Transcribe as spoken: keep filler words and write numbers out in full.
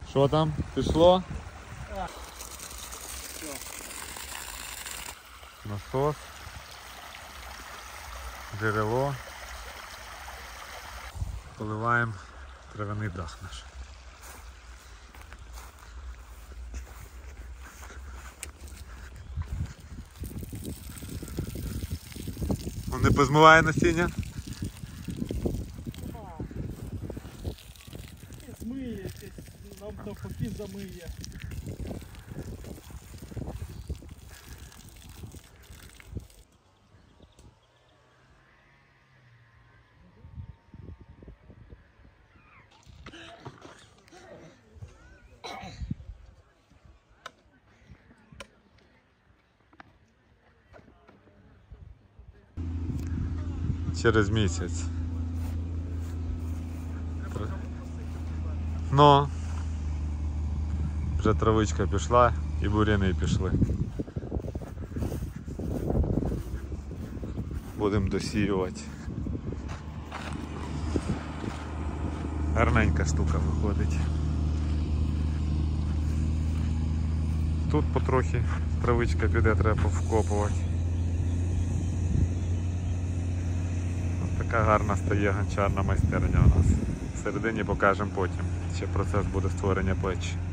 Що там? Пішло? Насос. Джерело. Поливаємо травяний дах наш. Он не позмиває насіння? Змиє, нам навпаки замиє. Через місяць. Ну, вже травичка пішла і буряни пішли. Будемо досіювати. Гарненька штука виходить. Тут потрохи травичка піде, треба повкопувати. Така гарна стає гончарна майстерня у нас. Всередині покажемо потім. Ще процес буде створення печі.